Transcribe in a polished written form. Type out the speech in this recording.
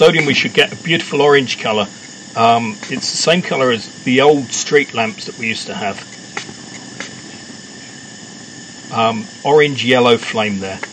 sodium we should get a beautiful orange colour. It's the same colour as the old street lamps that we used to have. Orange yellow flame there.